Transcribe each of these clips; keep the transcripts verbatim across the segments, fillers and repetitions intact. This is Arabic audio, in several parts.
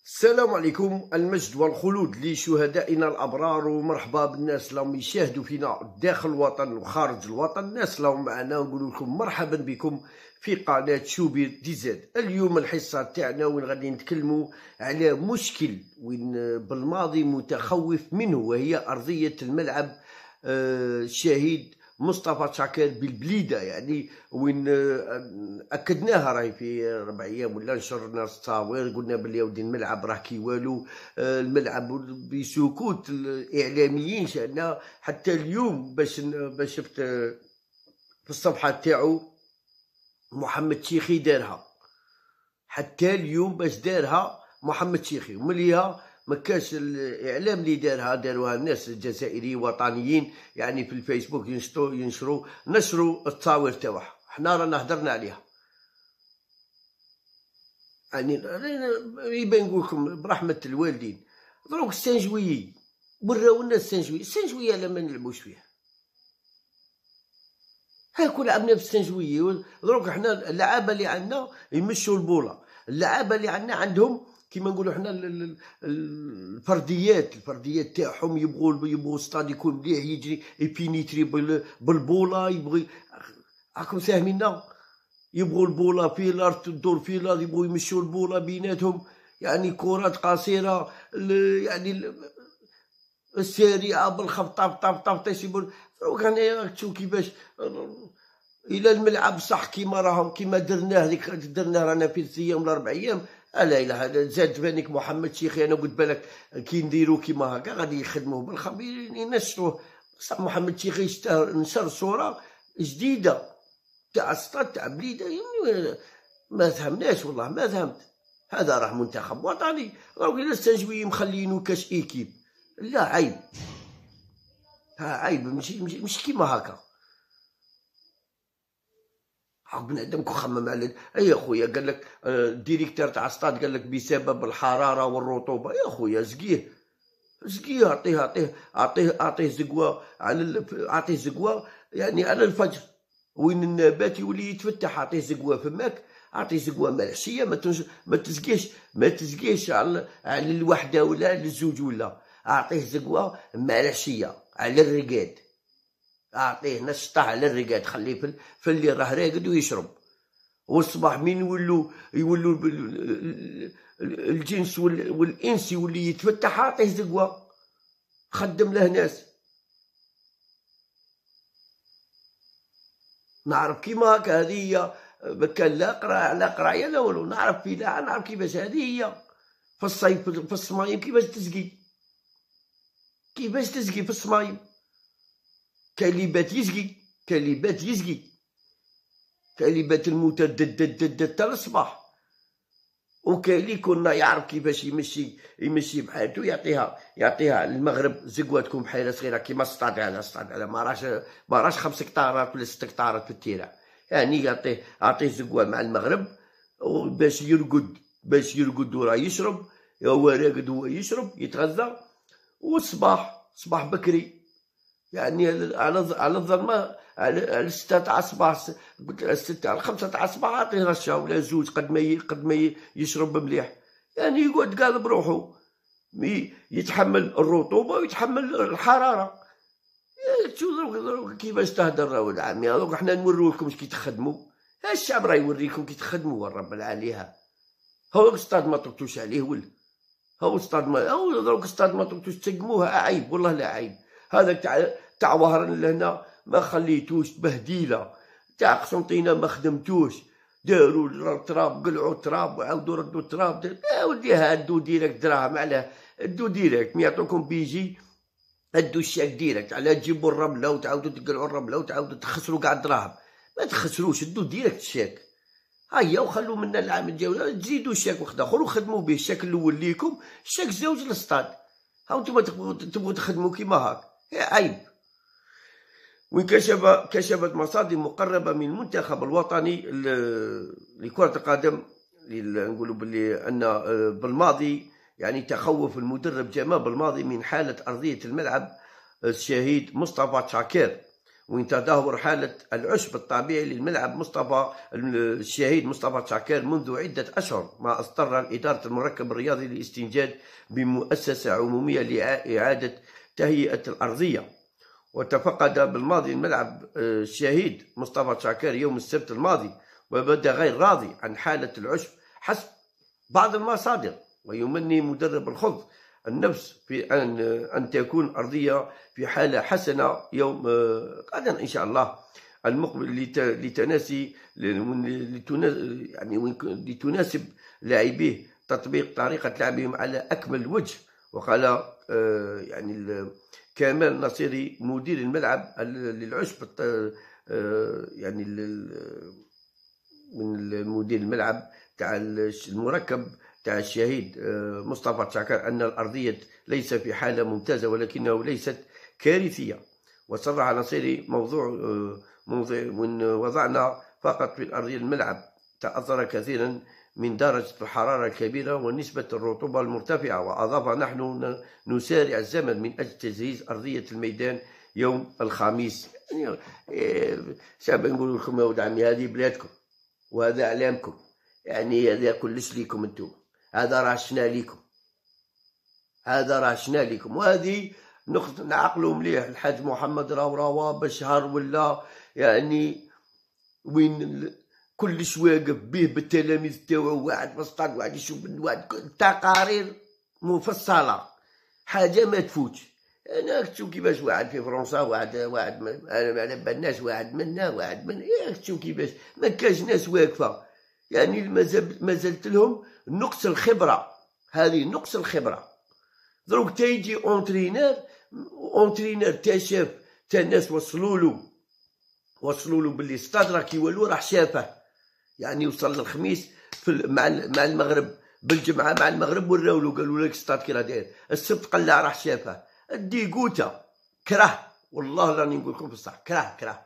السلام عليكم. المجد والخلود لشهدائنا الأبرار، ومرحبا بالناس اللي يشاهدوا فينا داخل الوطن وخارج الوطن. الناس اللي معنا نقول لكم مرحبا بكم في قناة شوبير دي زاد. اليوم الحصة تاعنا وين غادي نتكلموا على مشكل وين بالماضي متخوف منه، وهي أرضية الملعب الشهيد مصطفى شاكر بالبليده، يعني وين اكدناها راهي في ربع ايام ولا نشرنا التصاوير، قلنا بلي ودي الملعب راه كي والو. الملعب بسكوت الاعلاميين، شأننا حتى اليوم باش باش شفت في الصفحه تاعو محمد شيخي دارها، حتى اليوم باش دارها محمد شيخي، ومليها ما كاش الاعلام اللي دارها، داروها الناس الجزائريين وطنيين، يعني في الفيسبوك ينشروا ينشروا نشروا التصاوير تاعها. حنا رانا هدرنا عليها، يعني يبان نقول لكم برحمه الوالدين. دروك السنجويي وراو لنا السنجويي، السنجويي على ما نلعبوش فيه، هاكو لعبنا بالسنجويي. دروك حنا اللعابه اللي عندنا يمشوا البوله، اللعابه اللي عندنا عندهم كيما نقولوا حنا الفرديات الفرديات تاعهم، يبغوا يبغوا الستاد يكون مليح، يجري يبينيتري بالبوله، يبغي راكم فاهميننا، يبغوا البوله فيلر تدور فيلر، يبغوا يمشوا البوله بيناتهم، يعني كرات قصيره، يعني السريعه بالخبطه طاب طاب تيسيبون. دروك تشوف كيفاش الى الملعب صح كيما راهم كيما درناه هذيك درناه رانا في ثلاث ايام ولا اربع ايام. لا اله الا زاد بانك محمد شيخي، انا قلت بالك كي نديرو كيما هكا غادي يخدموه بالخبير ينشروه. بصح محمد شيخي نشر صوره جديده تاع السطاد تاع بليده، يعني ما فهمناش والله ما فهمت. هذا راه منتخب وطني، راهو الا السنجوي مخلينو كاش ايكيب، لا عيب، ها عيب، مش مش كيما هكا. بنادم كون خمم على اي خويا، قال لك الديريكتور تاع السطاد قال لك بسبب الحراره والرطوبه. يا خويا زقيه زقيه، اعطيه اعطيه اعطيه اعطيه زقوه على اعطيه زقوه يعني على الفجر وين النبات يولي يتفتح، اعطيه زقوه فماك، اعطيه زقوه ملحشيه، ما تنج... ما تزقيش ما تزقيش على على الوحده ولا على الزوج، ولا اعطيه زقوه ملحشيه على الرقاد، اعطيه نشطه على الرقاد، خليه في, في اللي راه راقد ويشرب. والصباح مين يولوا يولوا الجنس والانس يولي يتفتح، اعطيه زقوه، خدم له ناس. نعرف كيما هكا، هذه هي. كان لا قراءة لا قرايه لا والو، نعرف في لا نعرف كيفاش هذه هي. في الصيف في الصمايم كيفاش تسقي، كيفاش تسقي في الصمايم. كاين اللي بات يسقي، كاين اللي بات يسقي، كاين اللي بات الموتى دد دد دد حتى الصباح، وكاين اللي كنا يعرف كيفاش يمشي يمشي بحالته، يعطيها يعطيها المغرب زقوه تكون بحيره صغيره كيما السطاد على السطاد على ما راش ما راش خمس هكتارات ولا ست هكتارات في التيرع، يعني يعطيه يعطيه زقوه مع المغرب باش يرقد باش يرقد وراه يشرب، هو راقد هو يشرب يتغذى. والصباح صباح بكري، يعني على على الظلمه على الستة تاع الصباح، قلت الستة تاع الخمسة تاع الصباح اعطيه رشه ولا زوج قد ما قد ما يشرب مليح، يعني يقعد قال بروحو يتحمل الرطوبه ويتحمل الحراره. تشوف كيفاش تهدر راهو العامي. هذوك حنا نوريوكم كي تخدموا، الشعب راه يوريكم كي تخدموا والرب العاليها. هو السطاد ما طبتوش عليه ولا هو السطاد ما هو دروك السطاد ما طبتوش تسقموه، عيب والله لا عيب. هذاك تاع تاع وهران لهنا ما خليتوش بهديله، تاع قسنطينه ما خدمتوش، داروا التراب قلعوا التراب وعاودوا ردوا التراب. يا ودي هادو ديريكت دراهم، علاه ادو ديريكت ما يعطوكم بيجي، ادو الشاك ديريكت، علاه تجيبوا الرمله وتعاودوا تقلعوا الرمله وتعاودوا تخسروا كاع الدراهم. ما تخسروش، ادو ديريكت الشاك، هيا وخلوا منا العام الجاي تزيدوا الشاك واحد اخر وخدموا به. الشاك الاول ليكم، الشاك زوج للسطاد. هاو نتوما تبغوا تخدموا كيما هاك، عيب. وين كشف كشفت مصادر مقربه من المنتخب الوطني لكره القدم نقولوا باللي ان بالماضي، يعني تخوف المدرب جمال بالماضي من حاله ارضيه الملعب الشهيد مصطفى شاكر، وين تدهور حالة العشب الطبيعي للملعب مصطفى الشهيد مصطفى تشاكير منذ عدة أشهر، ما أضطر إدارة المركب الرياضي للاستنجاد بمؤسسة عمومية لإعادة تهيئة الأرضية. وتفقد بالماضي الملعب الشهيد مصطفى تشاكير يوم السبت الماضي، وبدا غير راضي عن حالة العشب حسب بعض المصادر، ويمني مدرب الخض النفس في أن أن تكون أرضية في حالة حسنة يوم غدا إن شاء الله المقبل لتناسي يعني لتناسب لاعبيه تطبيق طريقة لعبهم على أكمل وجه. وقال يعني كمال نصيري مدير الملعب للعشب يعني من مدير الملعب تاع المركب تاع الشهيد مصطفى تشاكير أن الأرضية ليس في حالة ممتازة ولكنه ليست كارثية. وصرح نصيري موضوع موضوع من وضعنا فقط في الأرضية الملعب تأثر كثيرا من درجة الحرارة الكبيرة ونسبة الرطوبة المرتفعة. وأضاف نحن نسارع الزمن من أجل تجهيز أرضية الميدان يوم الخميس. يعني شاب نقول لكم يا ولد عمي هذه بلادكم وهذا إعلامكم، يعني هذا كلش ليكم انتم، هذا راه شنا ليكم، هذا راه شنا ليكم. وهذه نقطة نعقلوا مليح الحاج محمد راهو راه بشهر ولا يعني وين كلش واقف به بالتلاميذ تاعو، واحد مسطاق واحد يشوف واحد تقارير مفصلة، حاجة ما تفوتش. انا تشوف كيفاش واحد في فرنسا واحد واحد انا ما على بالناش واحد منا واحد من ياك تشوف كيفاش ما كاش ناس واقفة، يعني مازال مازالت لهم نقص الخبرة، هذه نقص الخبرة. دروك تيجي اونترينور اونترينور تا شاف تا الناس وصلوا له وصلوا له باللي ستاد راه كيولو راح شافه، يعني وصل للخميس في مع مع المغرب بالجمعه مع المغرب وراو له قالوا لك ستاد كي راه داير، السبت قلع راح شافه. الديكوتا كره والله راني نقول لكم بصح كره كره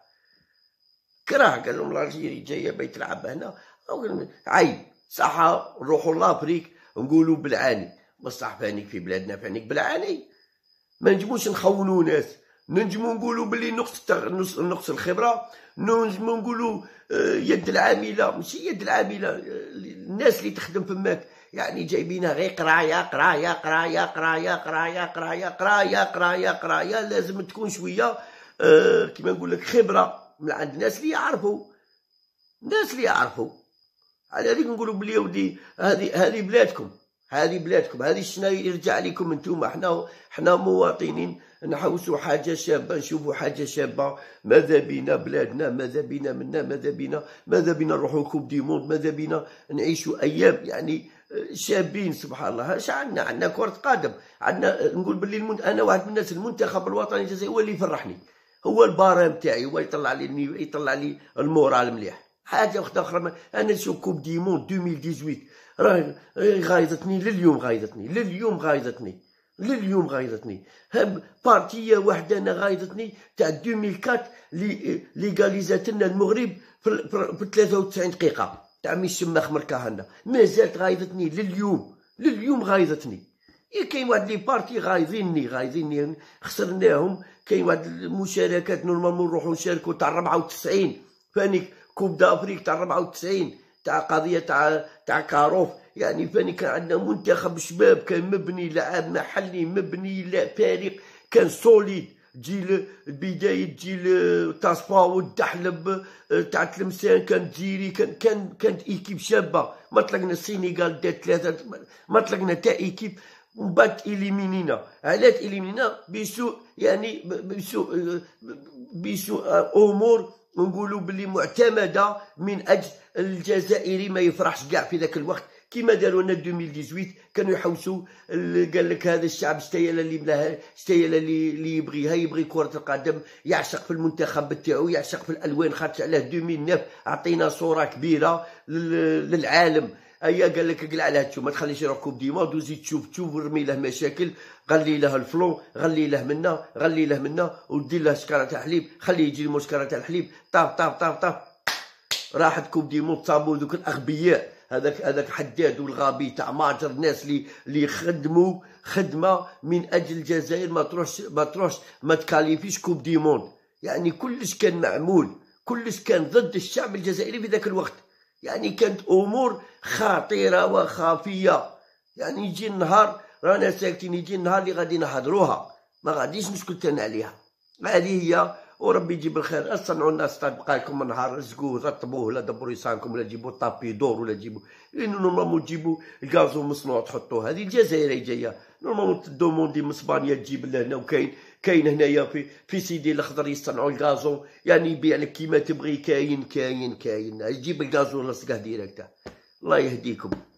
كره قال لهم الجيري جايه بيت تلعب هنا عيب صح نروحوا لافريك نقولوا بالعاني، بصح فانيك في بلادنا فانيك بالعاني ما نجموش نخونوا ناس، ننجمو نقولوا بلي نقص نقص الخبره، ننجمو نقولوا يد العامله ماشي يد العامله، الناس اللي تخدم فماك يعني جايبينها غير قرايه قرايه قرايه قرايه قرايه قرايه قرايه قرايه قرايه لازم تكون شويه آه كيما نقول لك خبره من عند الناس اللي يعرفوا، الناس اللي يعرفوا. على هذيك نقولوا بلي ودي هذه هذه بلادكم، هذه بلادكم، هذه شنا يرجع لكم انتم. حنا حنا مواطنين نحوسوا حاجه شابه، نشوفوا حاجه شابه، ماذا بينا بلادنا، ماذا بينا منا، ماذا بينا ماذا بينا نروحوا كوب دي موند، ماذا بينا نعيشوا ايام يعني شابين. سبحان الله اش عندنا؟ عندنا كره قدم، عندنا نقول باللي المنت... انا واحد من الناس المنتخب الوطني الجزائري هو اللي يفرحني، هو البارام تاعي، هو يطلع لي يطلع لي المورال مليح. حاجه واحده اخرى انا نشوف كوب دي موند ألفين وثمانية عشر راه غايضتني لليوم، غايضتني لليوم، غايضتني لليوم، غايضتني هم بارتيه واحده انا غايضتني تاع ألفين وأربعة لي ليغاليزات لنا المغرب في ثلاثة وتسعين دقيقه تاع مي الشماخ مركاهنا، مازالت غايضتني لليوم، لليوم غايضتني. كاين واحد لي بارتي غايضيني غايضيني خسرناهم. كاين واحد المشاركات نورمالمون نروحو نشاركو تاع أربعة وتسعين فانيك كوب دافريك تاع أربعة وتسعين تاع قضيه تاع تاع كاروف، يعني فاني كان عندنا منتخب شباب كان مبني، لاعب محلي مبني، لا فريق كان سوليد، جيل بدايه جيل تصفا والدحلب تاع تلمسان كان جيري، كان كان كانت ايكيب شابه. ما طلقنا السينيغال دات ثلاثه، ما طلقنا تا ايكيب ومن بعد اليمينينا. علاش اليمينينا؟ بسوء يعني بسوء بسوء امور نقولوا باللي معتمده من اجل الجزائري ما يفرحش كاع في ذاك الوقت كيما داروا لنا ألفين وثمانية عشر. كانوا يحوسوا قال لك هذا الشعب شتايل اللي بلاها شتايل اللي اللي يبغيها، يبغي كره القدم، يعشق في المنتخب تاعو، يعشق في الالوان. خاطر على ألفين وتسعة عطينا صوره كبيره للعالم. ايا قال لك قلع على تشوف ما تخليش يروح كوب دي موند وزيد تشوف تشوف ورمي له مشاكل، غلي له الفلون، غلي له منا، غلي له منا، ودير له سكره تاع حليب، خليه يجي له سكره تاع الحليب، طاف طاف طاف طاف راحت كوب دي موند. صابوا ذوك الاغبياء، هذاك هذاك حداد والغابي تاع ماجر، الناس اللي اللي خدموا خدمه من اجل الجزائر ما تروحش ما تروحش ما تكاليفيش كوب دي موند. يعني كلش كان معمول، كلش كان ضد الشعب الجزائري في ذاك الوقت. يعني كانت امور خطيره وخافيه. يعني يجي النهار رانا ساكتين، يجي النهار اللي غادي نحضروها ما غاديش نسكت انا عليها. هذه هي، وربي يجيب الخير. صنعوا الناس تبقى لكم نهار رزقوه رطبوه ولا دبروا يسانكم ولا جيبوا طابي دور ولا جيبوا، لانه نورمالمون تجيبوا الغازو مصنوع تحطوه. هذه الجزائر جايه نورمالمون دوموندي من اسبانيا تجيب لهنا، وكاين كاين هنايا في في سيدي الاخضر يصنعوا الغازو، يعني يبيع لك كيما تبغي. كاين كاين كاين يجيب الغازو لصقه ديريكتا. الله يهديكم.